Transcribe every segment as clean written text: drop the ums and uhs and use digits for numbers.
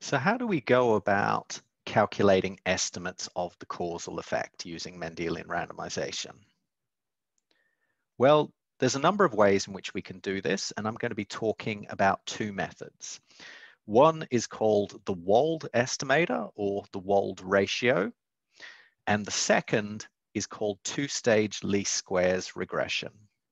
So how do we go about calculating estimates of the causal effect using Mendelian randomization? Well, there's a number of ways in which we can do this, and I'm going to be talking about two methods. One is called the Wold estimator or the Wold ratio, and the second is called two-stage least squares regression.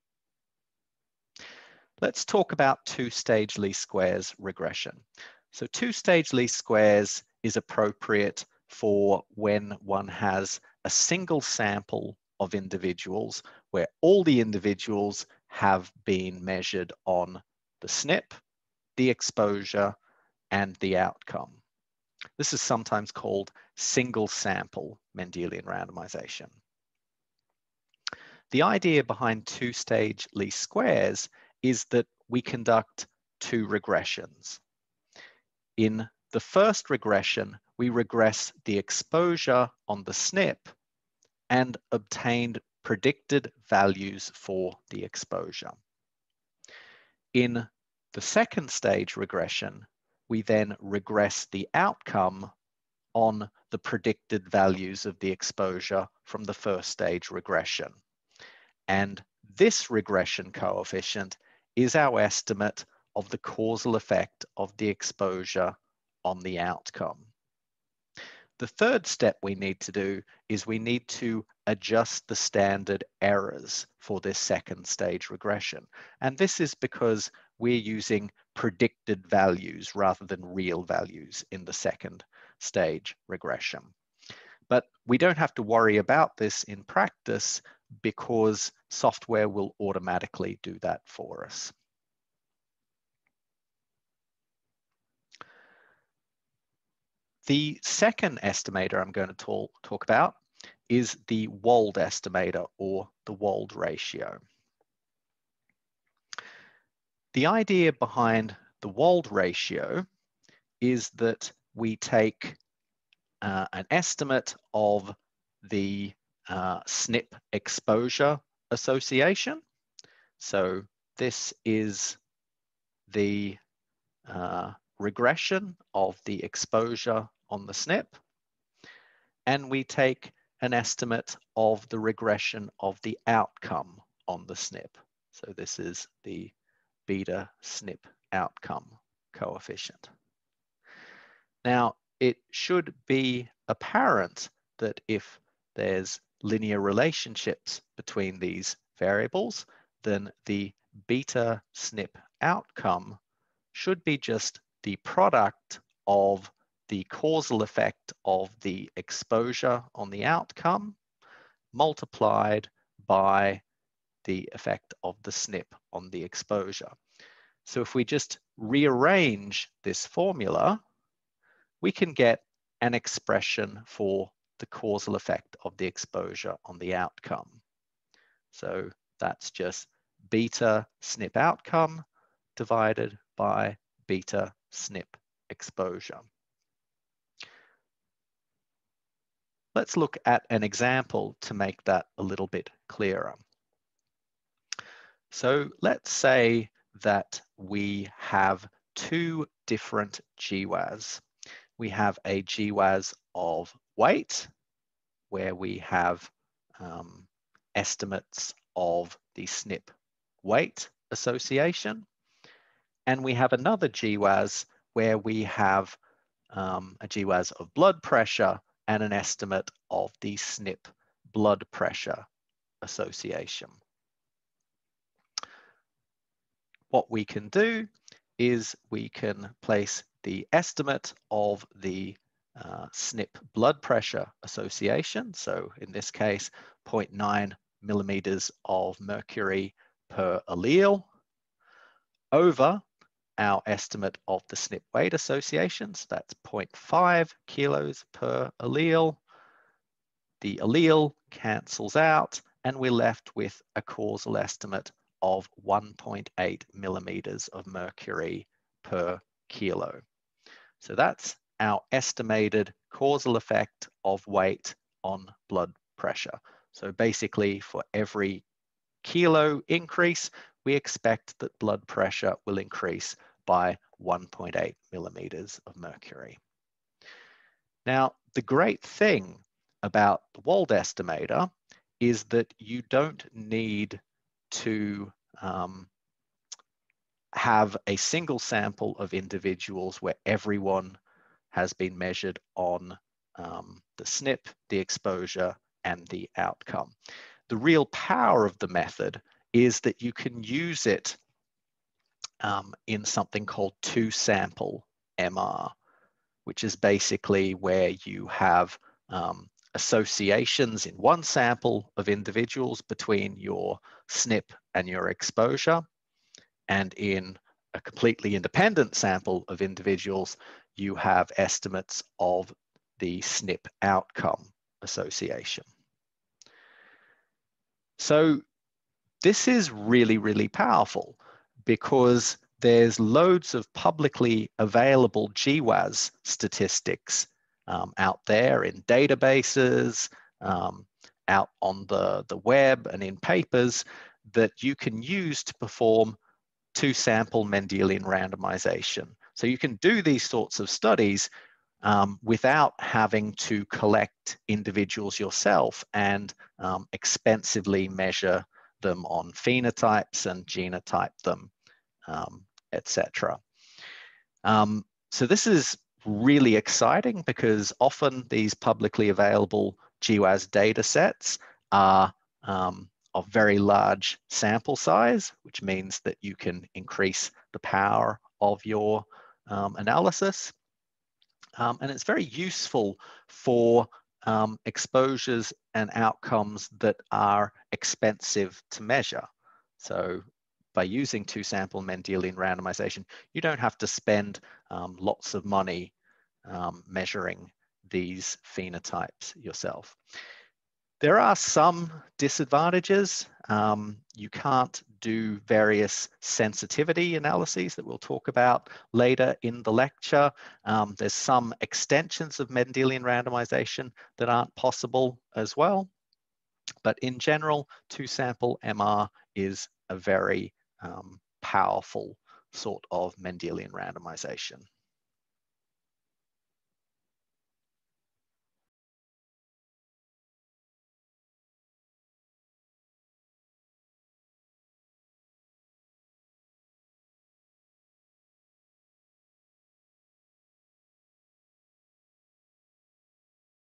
Let's talk about two-stage least squares regression. So two-stage least squares is appropriate for when one has a single sample of individuals where all the individuals have been measured on the SNP, the exposure, and the outcome. This is sometimes called single sample Mendelian randomization. The idea behind two-stage least squares is that we conduct two regressions. In the first regression, we regress the exposure on the SNP and obtained predicted values for the exposure. In the second stage regression, we then regress the outcome on the predicted values of the exposure from the first stage regression. And this regression coefficient is our estimate of the causal effect of the exposure on the outcome. The third step we need to do is we need to adjust the standard errors for this second stage regression. And this is because we're using predicted values rather than real values in the second stage regression. But we don't have to worry about this in practice because software will automatically do that for us. The second estimator I'm going to talk about is the Wold estimator or the Wold ratio. The idea behind the Wold ratio is that we take an estimate of the SNP exposure association. So this is the regression of the exposure on the SNP, and we take an estimate of the regression of the outcome on the SNP. So this is the beta SNP outcome coefficient. Now, it should be apparent that if there's linear relationships between these variables, then the beta SNP outcome should be just the product of the causal effect of the exposure on the outcome multiplied by the effect of the SNP on the exposure. So if we just rearrange this formula, we can get an expression for the causal effect of the exposure on the outcome. So that's just beta SNP outcome divided by beta SNP exposure. Let's look at an example to make that a little bit clearer. So let's say that we have two different GWAS. We have a GWAS of weight, where we have estimates of the SNP weight association. And we have another GWAS where we have a GWAS of blood pressure and an estimate of the SNP blood pressure association. What we can do is we can place the estimate of the SNP blood pressure association, so in this case 0.9 millimeters of mercury per allele, over our estimate of the SNP weight association, so that's 0.5 kilos per allele. The allele cancels out and we're left with a causal estimate of 1.8 millimeters of mercury per kilo. So that's our estimated causal effect of weight on blood pressure. So basically for every kilo increase, we expect that blood pressure will increase by 1.8 millimeters of mercury. Now, the great thing about the Wald estimator is that you don't need to have a single sample of individuals where everyone has been measured on the SNP, the exposure, and the outcome. The real power of the method is that you can use it in something called two-sample MR, which is basically where you have associations in one sample of individuals between your SNP and your exposure, and in a completely independent sample of individuals, you have estimates of the SNP outcome association. So this is really, really powerful because there's loads of publicly available GWAS statistics out there in databases, out on the web and in papers that you can use to perform two-sample Mendelian randomization. So you can do these sorts of studies without having to collect individuals yourself and expensively measure them on phenotypes and genotype them, etc. So this is really exciting because often these publicly available GWAS data sets are of very large sample size, which means that you can increase the power of your analysis. And it's very useful for exposures and outcomes that are expensive to measure. So by using two-sample Mendelian randomization, you don't have to spend lots of money measuring these phenotypes yourself. There are some disadvantages. You can't do various sensitivity analyses that we'll talk about later in the lecture. There's some extensions of Mendelian randomization that aren't possible as well. But in general, two-sample MR is a very powerful sort of Mendelian randomization.